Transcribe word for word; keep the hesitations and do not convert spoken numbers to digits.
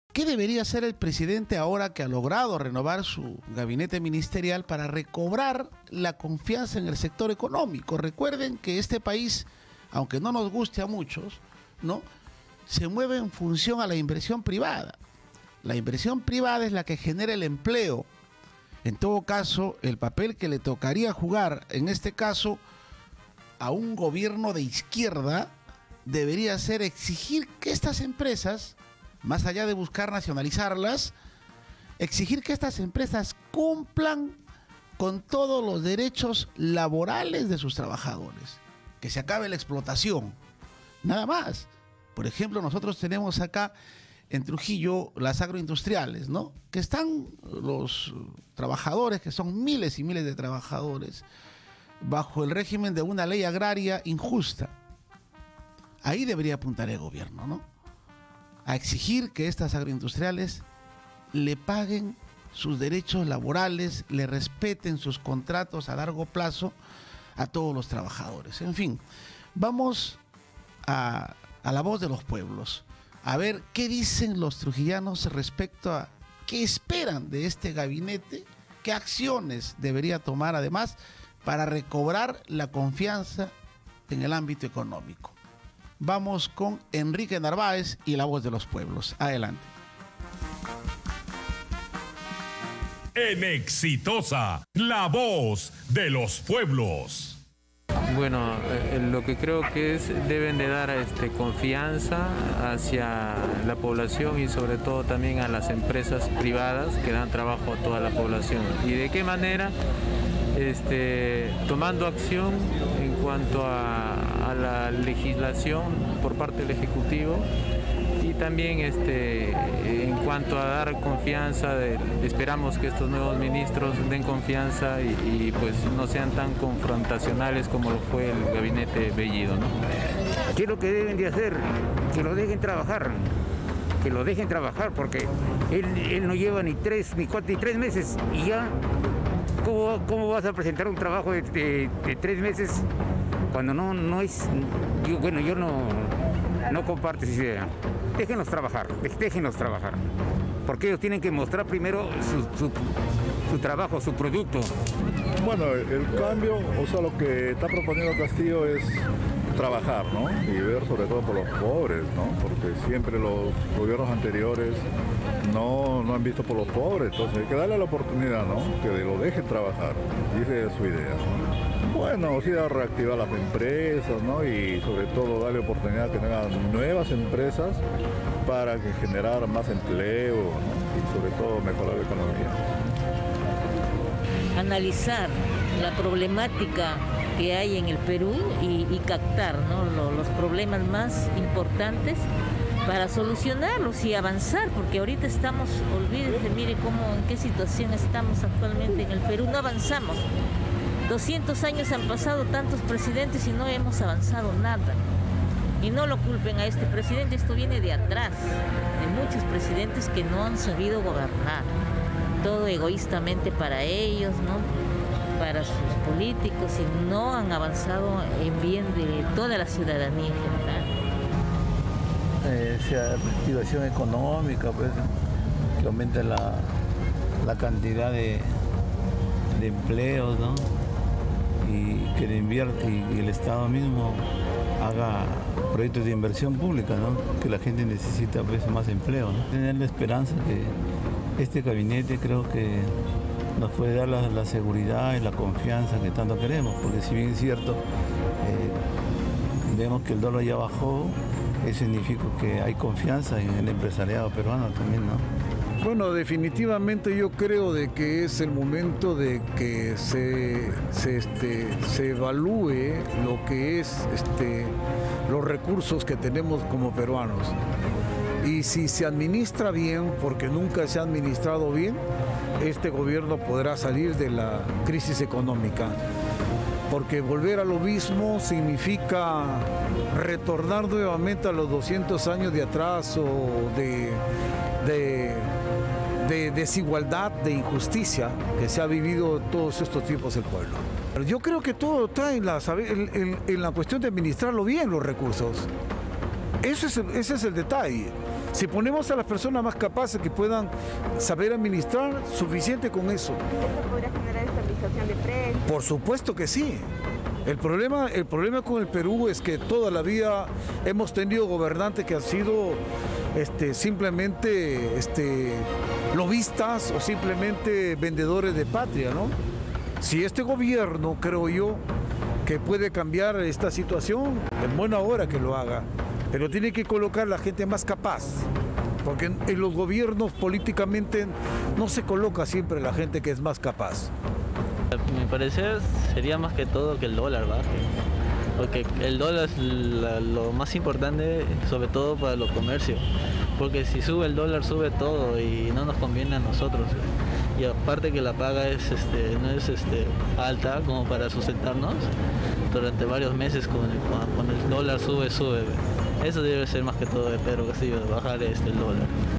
¿Qué debería hacer el presidente ahora que ha logrado renovar su gabinete ministerial para recobrar la confianza en el sector económico? Recuerden que este país, aunque no nos guste a muchos, ¿no?, se mueve en función a la inversión privada. La inversión privada es la que genera el empleo. En todo caso, el papel que le tocaría jugar, en este caso, a un gobierno de izquierda, debería ser exigir que estas empresas, más allá de buscar nacionalizarlas, exigir que estas empresas cumplan con todos los derechos laborales de sus trabajadores, que se acabe la explotación, nada más. Por ejemplo, nosotros tenemos acá en Trujillo las agroindustriales, ¿no?, que están los trabajadores, que son miles y miles de trabajadores, bajo el régimen de una ley agraria injusta. Ahí debería apuntar el gobierno, ¿no?, a exigir que estas agroindustriales le paguen sus derechos laborales, le respeten sus contratos a largo plazo a todos los trabajadores. En fin, vamos a, a la voz de los pueblos, a ver qué dicen los trujillanos respecto a qué esperan de este gabinete, qué acciones debería tomar además para recobrar la confianza en el ámbito económico. Vamos con Enrique Narváez y la voz de los pueblos. Adelante. En Exitosa, la voz de los pueblos. Bueno, eh, lo que creo que es, deben de dar este, confianza hacia la población y sobre todo también a las empresas privadas que dan trabajo a toda la población. ¿Y de qué manera? Este, tomando acción en cuanto a, a la legislación por parte del Ejecutivo y también este, en cuanto a dar confianza, de, esperamos que estos nuevos ministros den confianza y, y pues no sean tan confrontacionales como lo fue el gabinete Bellido, ¿no? ¿Qué es lo que deben de hacer? Que lo dejen trabajar, que lo dejen trabajar porque él, él no lleva ni tres, ni cuatro, ni tres meses y ya. ¿Cómo, ¿Cómo vas a presentar un trabajo de, de, de tres meses cuando no, no es... Yo, bueno, yo no, no comparto esa idea. Déjenlos trabajar, déjenlos trabajar. Porque ellos tienen que mostrar primero su, su, su trabajo, su producto. Bueno, el cambio, o sea, lo que está proponiendo Castillo es trabajar, ¿no? Y ver sobre todo por los pobres, ¿no? Porque siempre los gobiernos anteriores no, no han visto por los pobres, entonces hay que darle la oportunidad, ¿no? Que lo dejen trabajar, y esa es su idea, ¿no? Bueno, o sea, reactivar las empresas, ¿no? Y sobre todo darle oportunidad que tengan nuevas empresas para que generar más empleo, ¿no? Y sobre todo mejorar la economía. Analizar la problemática que hay en el Perú y, y captar, ¿no?, los, los problemas más importantes para solucionarlos y avanzar, porque ahorita estamos, olvídense, mire cómo, en qué situación estamos actualmente en el Perú, no avanzamos. doscientos años han pasado, tantos presidentes y no hemos avanzado nada. Y no lo culpen a este presidente, esto viene de atrás, de muchos presidentes que no han sabido gobernar. Todo egoístamente para ellos, ¿no?, para sus políticos, y no han avanzado en bien de toda la ciudadanía en general. Eh, sea reactivación económica, pues, que aumente la, la cantidad de, de empleos, ¿no? Y que le invierte, y el Estado mismo haga proyectos de inversión pública, ¿no? Que la gente necesita, pues, más empleo, ¿no? Tener la esperanza que este gabinete, creo que nos puede dar la, la seguridad y la confianza que tanto queremos, porque si bien es cierto, eh, vemos que el dólar ya bajó, eso significa que hay confianza en el empresariado peruano también, ¿no? Bueno, definitivamente yo creo de que es el momento de que se, se, este, se evalúe lo que es este, los recursos que tenemos como peruanos. Y si se administra bien, porque nunca se ha administrado bien, este gobierno podrá salir de la crisis económica. Porque volver a lo mismo significa retornar nuevamente a los doscientos años de atraso, de, de, de desigualdad, de injusticia que se ha vivido todos estos tiempos el pueblo. Yo creo que todo está en la, en, en, en la cuestión de administrarlo bien los recursos. Ese es, el, ese es el detalle. Si ponemos a las personas más capaces que puedan saber administrar, suficiente con eso. ¿Eso podría generar estabilización de precios? Por supuesto que sí. El problema, el problema con el Perú es que toda la vida hemos tenido gobernantes que han sido este, simplemente este, lobistas o simplemente vendedores de patria, ¿no? Si este gobierno, creo yo, que puede cambiar esta situación, en buena hora que lo haga, pero tiene que colocar la gente más capaz, porque en, en los gobiernos políticamente no se coloca siempre la gente que es más capaz. A mi parecer sería más que todo que el dólar baje, porque el dólar es la, lo más importante, sobre todo para los comercios, porque si sube el dólar sube todo y no nos conviene a nosotros. Y aparte que la paga es, este, no es este, alta como para sustentarnos durante varios meses, cuando el, cuando el dólar sube, sube. Eso debe ser más que todo de Pedro Castillo, de bajar este, el dólar.